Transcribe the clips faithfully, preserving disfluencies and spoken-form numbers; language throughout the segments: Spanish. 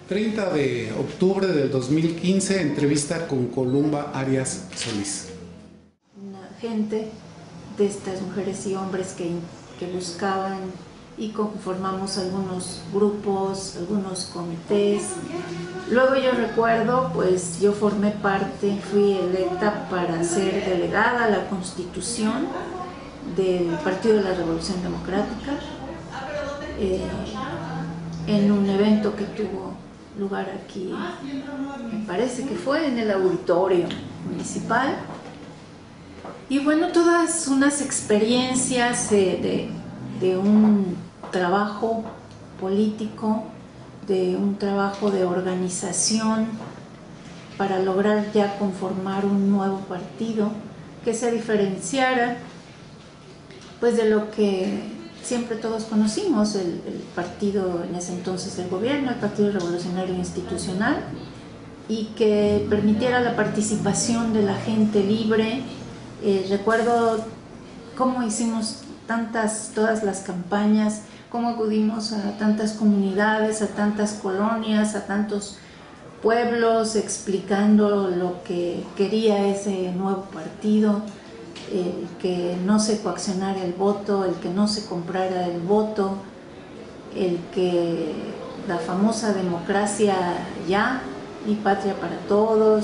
treinta de octubre del dos mil quince, entrevista con Columba Arias Solís. Una gente de estas mujeres y hombres que, que buscaban y conformamos algunos grupos, algunos comités. Luego yo recuerdo, pues yo formé parte, fui electa para ser delegada a la Constitución del Partido de la Revolución Democrática, eh, en un evento que tuvo lugar aquí, me parece que fue en el auditorio municipal. Y bueno, todas unas experiencias eh, de, de un trabajo político, de un trabajo de organización para lograr ya conformar un nuevo partido que se diferenciara pues de lo que siempre todos conocimos, el, el partido en ese entonces del gobierno, el Partido Revolucionario Institucional, y que permitiera la participación de la gente libre. Eh, recuerdo cómo hicimos tantas, todas las campañas, cómo acudimos a tantas comunidades, a tantas colonias, a tantos pueblos, explicando lo que quería ese nuevo partido, el que no se coaccionara el voto, el que no se comprara el voto, el que la famosa democracia ya y patria para todos.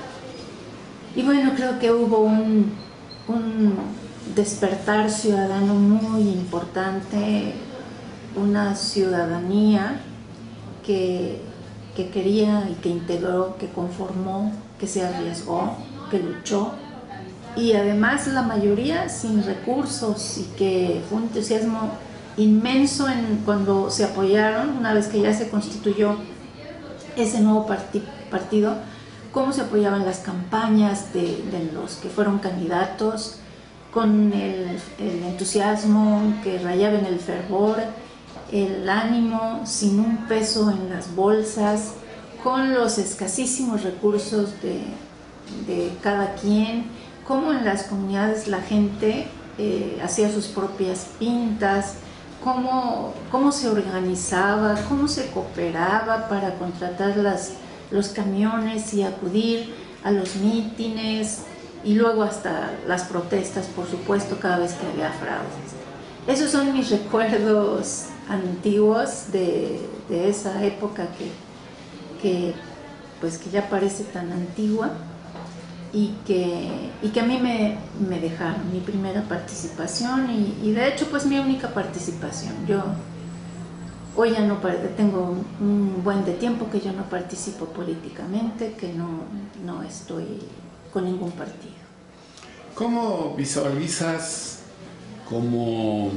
Y bueno, creo que hubo un, un despertar ciudadano muy importante, una ciudadanía que, que quería y que integró, que conformó, que se arriesgó, que luchó, y además la mayoría sin recursos, y que fue un entusiasmo inmenso en cuando se apoyaron, una vez que ya se constituyó ese nuevo parti partido, cómo se apoyaban las campañas de, de los que fueron candidatos, con el, el entusiasmo que rayaba en el fervor, el ánimo, sin un peso en las bolsas, con los escasísimos recursos de, de cada quien, cómo en las comunidades la gente eh, hacía sus propias pintas, cómo, cómo se organizaba, cómo se cooperaba para contratar las, los camiones y acudir a los mítines, y luego hasta las protestas, por supuesto, cada vez que había fraudes. Esos son mis recuerdos antiguos de, de esa época que, que, pues, que ya parece tan antigua, y que, y que a mí me, me dejaron mi primera participación y, y de hecho pues mi única participación. Yo hoy ya no tengo un buen de tiempo que yo no participo políticamente, que no, no estoy con ningún partido. ¿Cómo visualizas como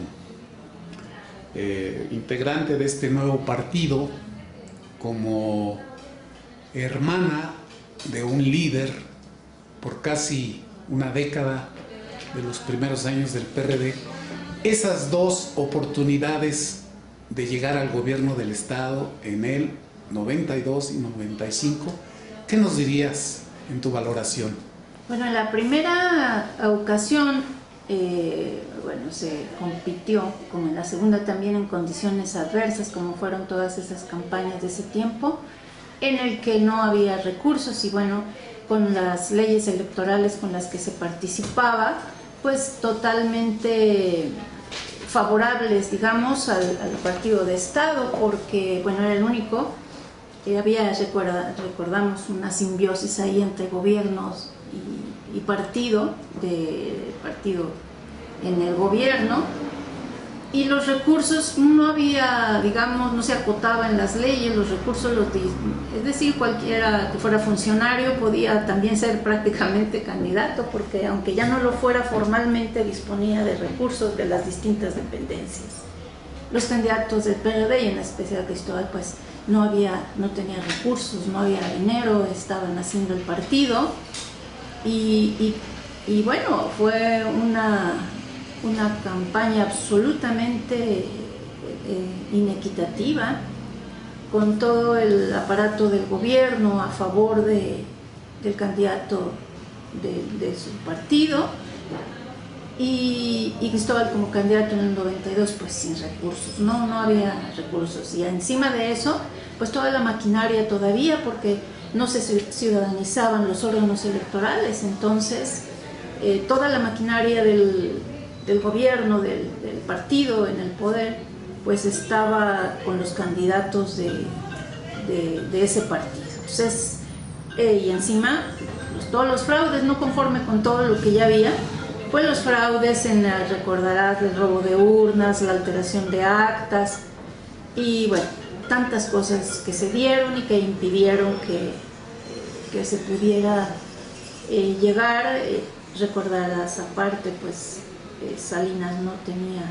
eh, integrante de este nuevo partido, como hermana de un líder por casi una década de los primeros años del P R D, esas dos oportunidades de llegar al gobierno del Estado en el noventa y dos y noventa y cinco? ¿Qué nos dirías en tu valoración? Bueno, en la primera ocasión, eh, bueno, se compitió, como en la segunda también, en condiciones adversas, como fueron todas esas campañas de ese tiempo, en el que no había recursos, y bueno, con las leyes electorales con las que se participaba, pues totalmente favorables, digamos, al, al partido de Estado, porque, bueno, era el único. Eh, había, recuerda, recordamos, una simbiosis ahí entre gobiernos y, y partido, de partido en el gobierno, y los recursos no había, digamos, no se acotaba en las leyes, los recursos, los, es decir, cualquiera que fuera funcionario podía también ser prácticamente candidato, porque aunque ya no lo fuera formalmente, disponía de recursos de las distintas dependencias. Los candidatos del P R D, y en especial Cristóbal, pues no había, no tenía recursos, no había dinero, estaban haciendo el partido, y, y, y bueno, fue una... una campaña absolutamente eh, inequitativa, con todo el aparato del gobierno a favor de, del candidato de, de su partido, y, y Cristóbal como candidato en el noventa y dos pues sin recursos, no, no había recursos, y encima de eso pues toda la maquinaria todavía, porque no se ciudadanizaban los órganos electorales, entonces eh, toda la maquinaria del, del gobierno, del, del partido en el poder, pues estaba con los candidatos de, de, de ese partido. Entonces, eh, y encima, pues, todos los fraudes, no conforme con todo lo que ya había, pues los fraudes en, la, recordarás, el robo de urnas, la alteración de actas, y bueno, tantas cosas que se dieron y que impidieron que, que se pudiera eh, llegar. Eh, recordarás aparte, pues eh, Salinas no tenía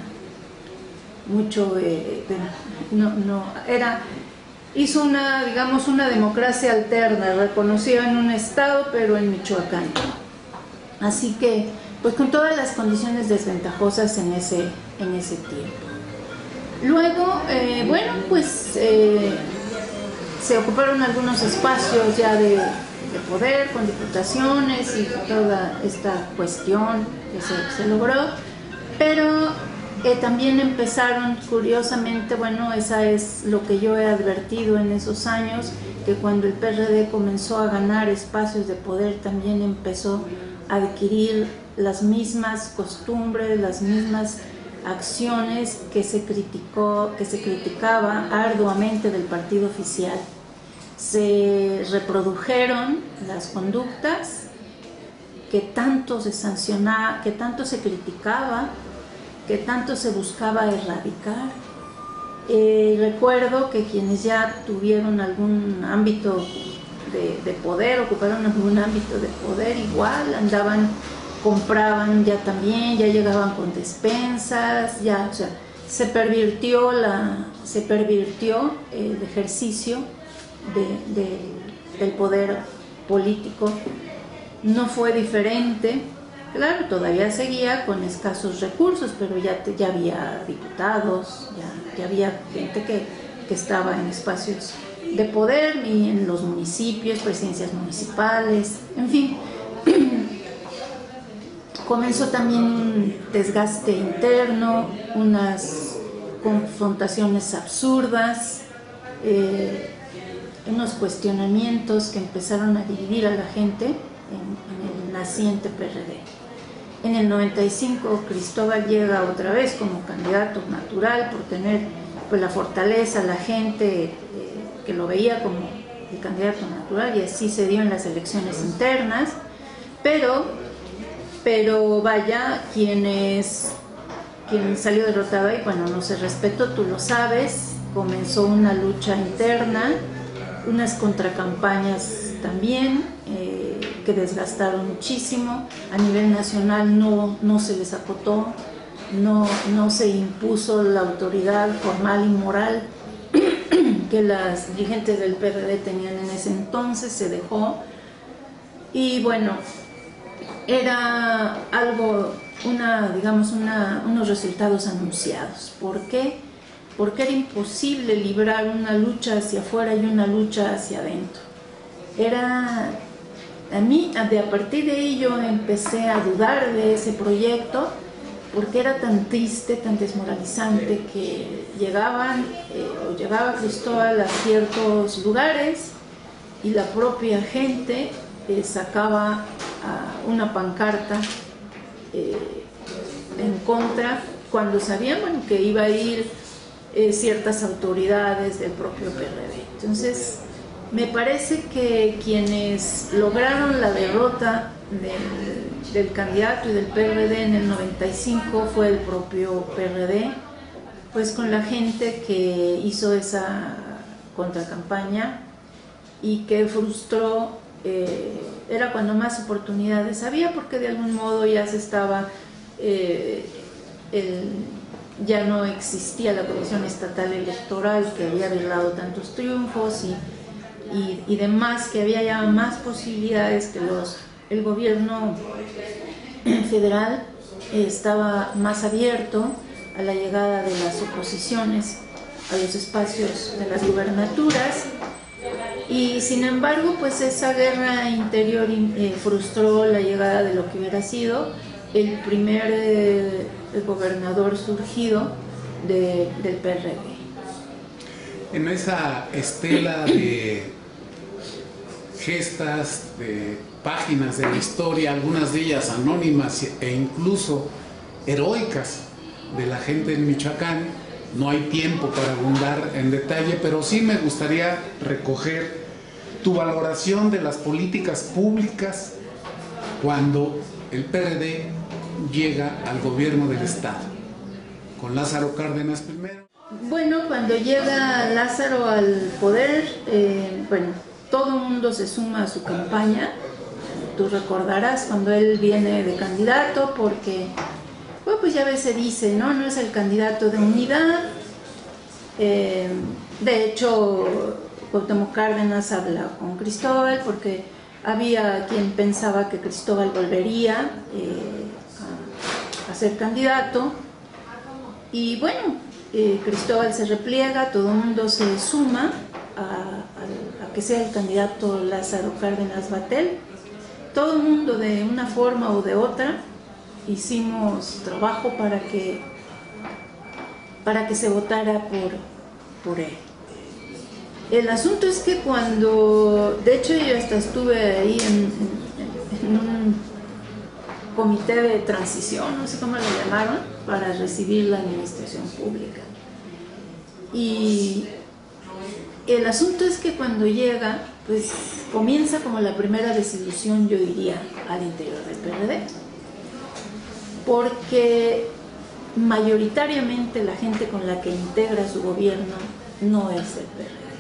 mucho, eh, no, no, era, hizo una, digamos, una democracia alterna, reconocida en un estado, pero en Michoacán. Así que, pues con todas las condiciones desventajosas en ese, en ese tiempo. Luego, eh, bueno, pues eh, se ocuparon algunos espacios ya de, de poder con diputaciones y toda esta cuestión que se, se logró, pero eh, también empezaron, curiosamente, bueno, esa es lo que yo he advertido en esos años, que cuando el P R D comenzó a ganar espacios de poder, también empezó a adquirir las mismas costumbres, las mismas acciones que se criticó, que se criticaba arduamente del partido oficial. Se reprodujeron las conductas que tanto se sancionaba, que tanto se criticaba, que tanto se buscaba erradicar. Eh, recuerdo que quienes ya tuvieron algún ámbito de, de poder, ocuparon algún ámbito de poder, igual andaban, compraban ya también, ya llegaban con despensas, ya, o sea, se pervirtió, la, se pervirtió el ejercicio de, de, del poder político. No fue diferente, claro, todavía seguía con escasos recursos, pero ya, ya había diputados, ya, ya había gente que, que estaba en espacios de poder, y en los municipios, presidencias municipales, en fin. Comenzó también un desgaste interno, unas confrontaciones absurdas, eh, unos cuestionamientos que empezaron a dividir a la gente en, en el naciente P R D. En el noventa y cinco Cristóbal llega otra vez como candidato natural por tener, pues, la fortaleza, la gente eh, que lo veía como el candidato natural, y así se dio en las elecciones internas, pero pero vaya, quienes, quien salió derrotado ahí, bueno, no se respetó, tú lo sabes, comenzó una lucha interna, unas contracampañas también, eh, que desgastaron muchísimo. A nivel nacional no, no se les acotó, no, no se impuso la autoridad formal y moral que las dirigentes del P R D tenían en ese entonces, se dejó, y bueno, era algo, una, digamos, una, unos resultados anunciados. ¿Por qué? Porque era imposible librar una lucha hacia afuera y una lucha hacia adentro. Era, a mí, de a partir de ello empecé a dudar de ese proyecto, porque era tan triste, tan desmoralizante, que llegaban, eh, o llegaba Cristóbal a ciertos lugares y la propia gente eh, sacaba a una pancarta eh, en contra, cuando sabían, bueno, que iba a ir eh, ciertas autoridades del propio P R D. Entonces, me parece que quienes lograron la derrota del, del candidato y del P R D en el noventa y cinco fue el propio P R D, pues con la gente que hizo esa contracampaña y que frustró. Eh, era cuando más oportunidades había, porque de algún modo ya se estaba, eh, el, ya no existía la Comisión Estatal Electoral, que había logrado tantos triunfos y, y, y demás, que había ya más posibilidades, que los, el gobierno federal eh, estaba más abierto a la llegada de las oposiciones a los espacios de las gubernaturas. Y sin embargo, pues esa guerra interior eh, frustró la llegada de lo que hubiera sido el primer eh, el gobernador surgido de, del P R D. en esa estela de gestas, de páginas de la historia, algunas de ellas anónimas e incluso heroicas de la gente en Michoacán. No hay tiempo para abundar en detalle, pero sí me gustaría recoger tu valoración de las políticas públicas cuando el P R D llega al gobierno del Estado, con Lázaro Cárdenas primero. Bueno, cuando llega Lázaro al poder, eh, bueno, todo el mundo se suma a su campaña. Tú recordarás cuando él viene de candidato, porque bueno, pues ya ves, se dice, ¿no? No es el candidato de unidad. Eh, de hecho, Cuauhtémoc Cárdenas habla con Cristóbal, porque había quien pensaba que Cristóbal volvería eh, a, a ser candidato. Y bueno, eh, Cristóbal se repliega, todo el mundo se suma a, a, a que sea el candidato Lázaro Cárdenas Batel. Todo el mundo, de una forma o de otra, hicimos trabajo para que, para que se votara por, por él. El asunto es que cuando, de hecho yo hasta estuve ahí en, en, en un comité de transición, no sé cómo lo llamaron, para recibir la administración pública. Y el asunto es que cuando llega, pues comienza como la primera desilusión, yo diría, al interior del P R D. Porque mayoritariamente la gente con la que integra su gobierno no es el P R D.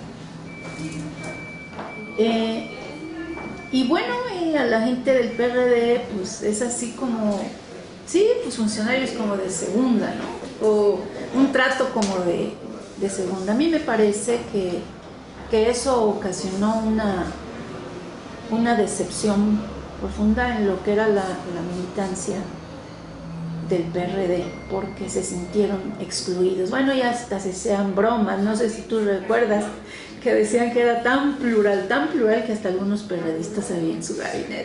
Eh, y bueno, eh, a la gente del P R D pues es así como, sí, pues funcionarios como de segunda, ¿no? O un trato como de, de segunda. A mí me parece que, que eso ocasionó una, una decepción profunda en lo que era la, la militancia del P R D, porque se sintieron excluidos. Bueno, ya hasta se sean bromas, no sé si tú recuerdas que decían que era tan plural, tan plural que hasta algunos periodistas había en su gabinete.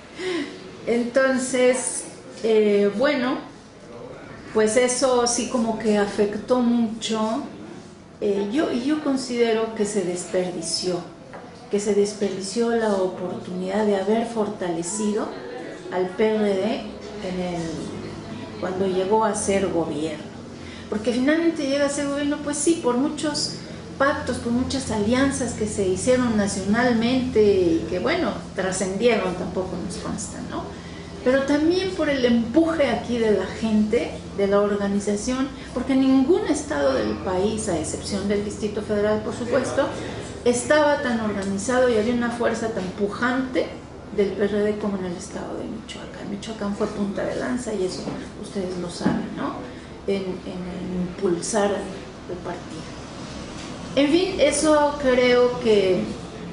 Entonces, eh, bueno, pues eso sí como que afectó mucho. Eh, yo, y yo considero que se desperdició, que se desperdició la oportunidad de haber fortalecido al P R D en el cuando llegó a ser gobierno, porque finalmente llega a ser gobierno, pues sí, por muchos pactos, por muchas alianzas que se hicieron nacionalmente y que bueno, trascendieron, tampoco nos consta, ¿no? Pero también por el empuje aquí de la gente, de la organización, porque ningún estado del país, a excepción del Distrito Federal, por supuesto, estaba tan organizado y había una fuerza tan pujante del P R D como en el estado de Michoacán. Michoacán fue punta de lanza y eso ustedes lo saben, ¿no? En, en impulsar el partido. En fin, eso creo que,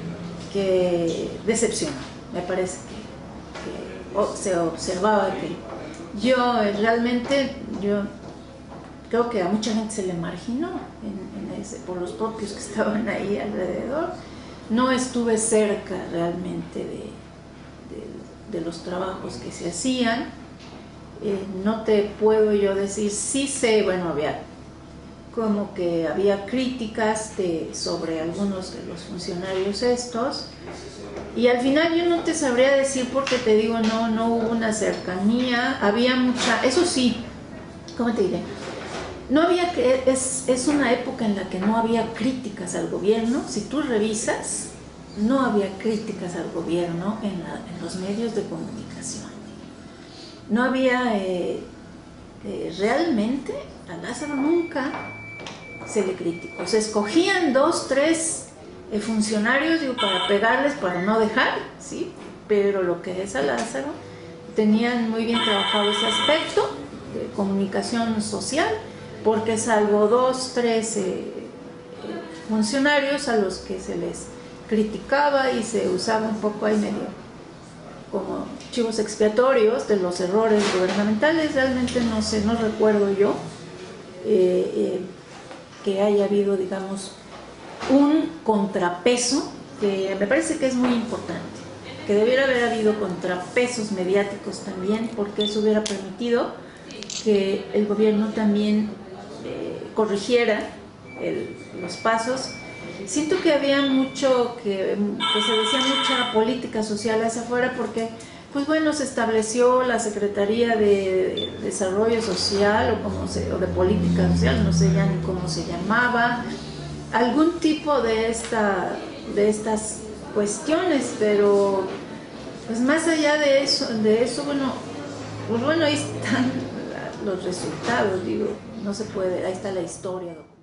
que decepcionó. Me parece que, que oh, se observaba que yo realmente, yo creo que a mucha gente se le marginó en, en ese, por los propios que estaban ahí alrededor. No estuve cerca realmente de de los trabajos que se hacían. Eh, no te puedo yo decir, sí sé, bueno, había como que había críticas de, sobre algunos de los funcionarios estos, y al final yo no te sabría decir porque te digo, no, no hubo una cercanía, había mucha, eso sí, ¿cómo te diré? No había, es, es una época en la que no había críticas al gobierno. Si tú revisas, no había críticas al gobierno en, la, en los medios de comunicación. No había, eh, eh, realmente a Lázaro nunca se le criticó. Se escogían dos, tres eh, funcionarios, digo, para pegarles, para no dejar, ¿sí? Pero lo que es a Lázaro, tenían muy bien trabajado ese aspecto de comunicación social, porque salvo dos, tres eh, funcionarios a los que se les criticaba y se usaba un poco ahí medio como chivos expiatorios de los errores gubernamentales, realmente no sé, no recuerdo yo eh, eh, que haya habido, digamos, un contrapeso, que me parece que es muy importante, que debiera haber habido contrapesos mediáticos también, porque eso hubiera permitido que el gobierno también eh, corrigiera el, los pasos, siento que había mucho, que, que se decía mucha política social hacia afuera, porque pues bueno, se estableció la Secretaría de Desarrollo Social o, como se, o de Política Social, no sé ya ni cómo se llamaba, algún tipo de, esta, de estas cuestiones, pero pues más allá de eso, de eso bueno, pues bueno, ahí están los resultados, digo, no se puede, ahí está la historia, doctor.